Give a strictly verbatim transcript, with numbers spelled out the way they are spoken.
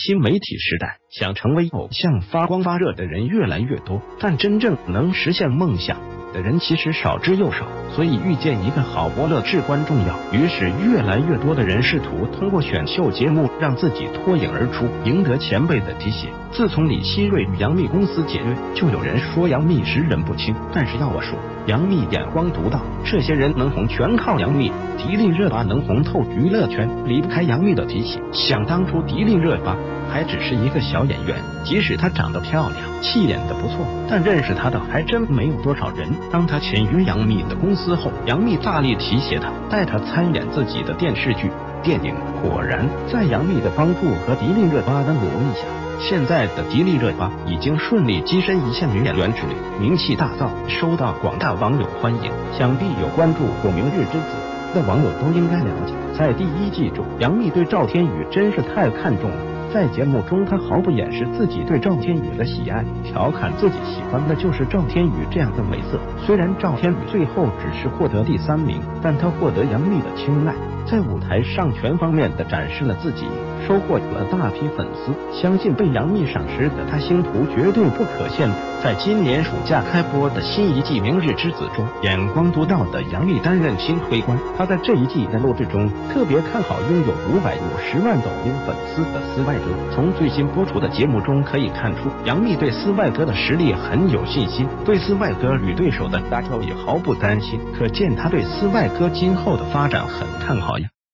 新媒体时代，想成为偶像发光发热的人越来越多，但真正能实现梦想的人其实少之又少，所以遇见一个好伯乐至关重要。于是越来越多的人试图通过选秀节目让自己脱颖而出，赢得前辈的提携。自从李希瑞与杨幂公司解约，就有人说杨幂识人不清，但是要我说，杨幂眼光独到，这些人能红全靠杨幂。迪丽热巴能红透娱乐圈，离不开杨幂的提携。想当初迪丽热巴还只是一个小演员，即使她长得漂亮，戏演的不错，但认识她的还真没有多少人。当她签约杨幂的公司后，杨幂大力提携她，带她参演自己的电视剧、电影。果然，在杨幂的帮助和迪丽热巴的努力下，现在的迪丽热巴已经顺利跻身一线女演员之列，名气大噪，受到广大网友欢迎。想必有关注过《明日之子》的网友都应该了解，在第一季中，杨幂对赵天宇真是太看重了。在节目中，她毫不掩饰自己对赵天宇的喜爱，调侃自己喜欢的就是赵天宇这样的美色。虽然赵天宇最后只是获得第三名，但他获得杨幂的青睐，在舞台上全方面的展示了自己，收获了大批粉丝。相信被杨幂赏识的他星途绝对不可限量。在今年暑假开播的新一季《明日之子》中，眼光独到的杨幂担任新推官。她在这一季的录制中特别看好拥有五百五十万抖音粉丝的斯外哥。从最新播出的节目中可以看出，杨幂对斯外哥的实力很有信心，对斯外哥与对手的 battle 也毫不担心，可见她对斯外哥今后的发展很看好呀。